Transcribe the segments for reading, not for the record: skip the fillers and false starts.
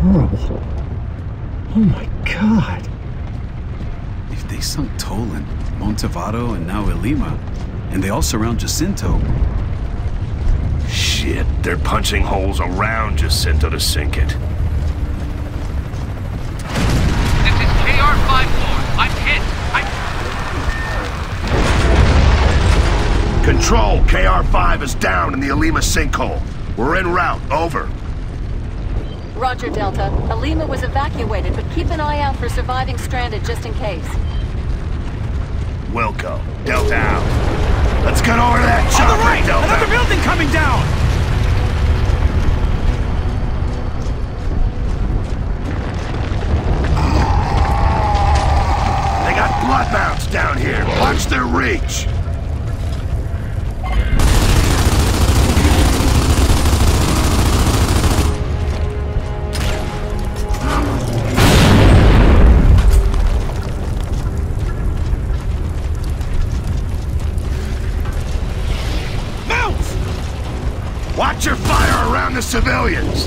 horrible. Oh my God. If they sunk Tolan, Montevado, and now Ilima, and they all surround Jacinto... Shit, they're punching holes around Jacinto to sink it. This is KR-54. I'm hit. Control, KR-5 is down in the Ilima sinkhole. We're en route, over. Roger, Delta. Ilima was evacuated, but keep an eye out for surviving stranded just in case. Wilco, Delta out. Let's get over that chopper, On the right! Delta. Another building coming down! They got bloodmounts down here. Watch their reach. Watch your fire around the civilians!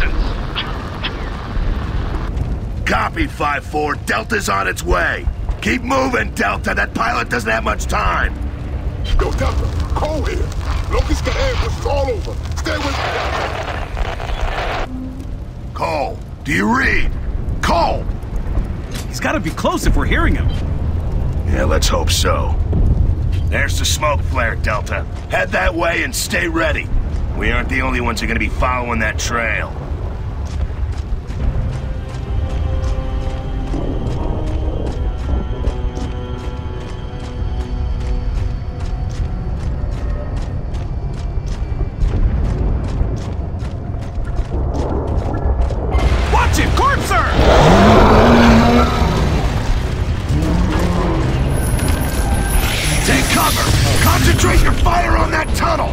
Denizens. Copy, 5-4. Delta's on its way. Keep moving, Delta. That pilot doesn't have much time. Yo, Delta, Cole here. Locust got ambushes all over. Stay with me. Cole, do you read? Cole! He's gotta be close if we're hearing him. Yeah, let's hope so. There's the smoke flare, Delta. Head that way and stay ready. We aren't the only ones who are gonna be following that trail. Watch it! Corpser! Take cover! Concentrate your fire on that tunnel!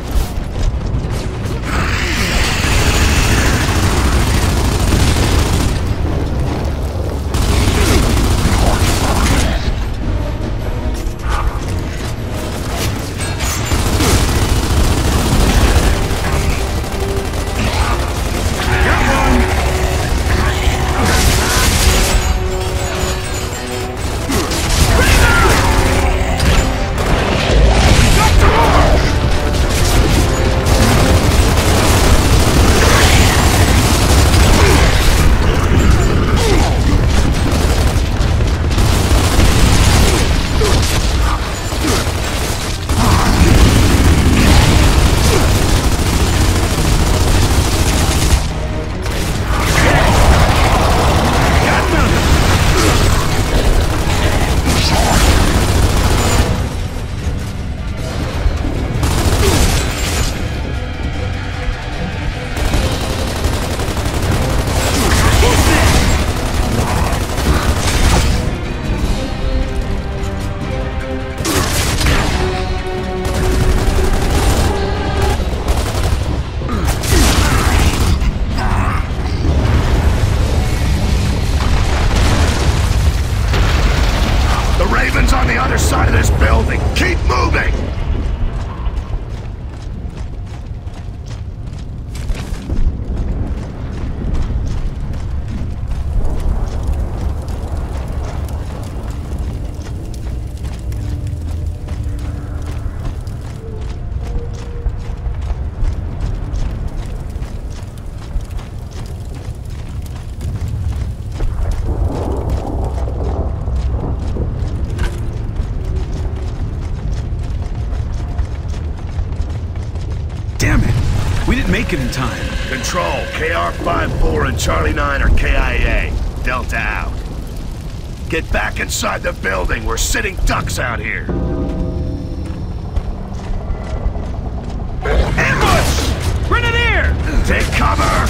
On the other side of this building. Keep moving! Make it in time. Control, KR-54 and Charlie 9 are KIA. Delta out. Get back inside the building. We're sitting ducks out here. Ambush! Grenadier! Take cover!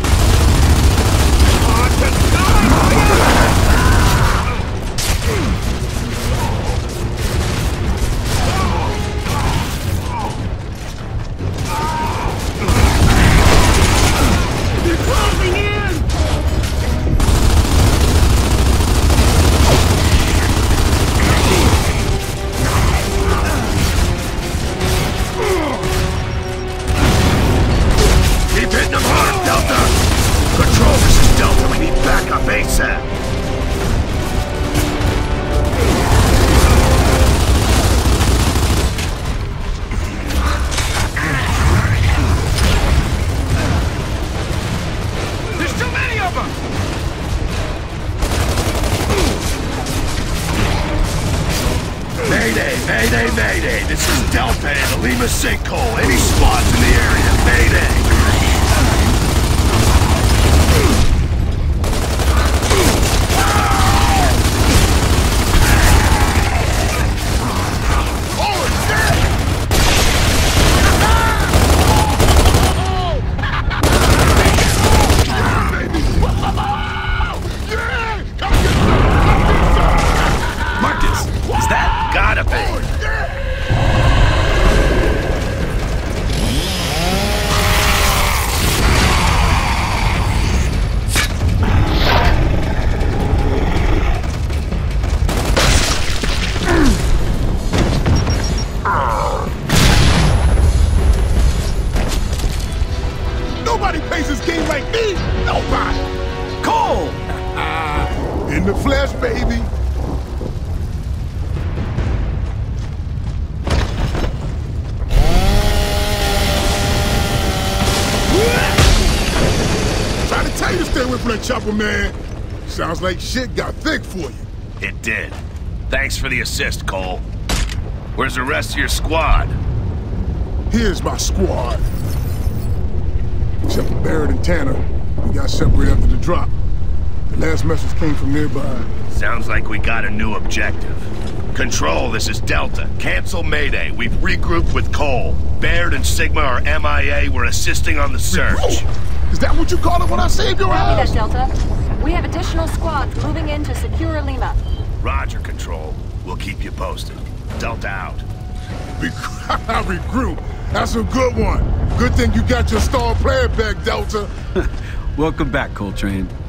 Mayday, mayday. This is Delta in the Lima sinkhole. Any spots in the area, mayday. Nobody! Cole! In the flesh, baby! Trying to tell you to stay away from that chopper, man. Sounds like shit got thick for you. It did. Thanks for the assist, Cole. Where's the rest of your squad? Here's my squad. Except for Barrett and Tanner. We got separated after the drop. The last message came from nearby. Sounds like we got a new objective. Control, this is Delta. Cancel Mayday. We've regrouped with Cole. Baird and Sigma are MIA. We're assisting on the search. Oh, is that what you call it when I saved your Copy ass? that, Delta. We have additional squads moving in to secure Lima. Roger, Control. We'll keep you posted. Delta out. Regroup. That's a good one. Good thing you got your star player back, Delta. Welcome back, Coltrane.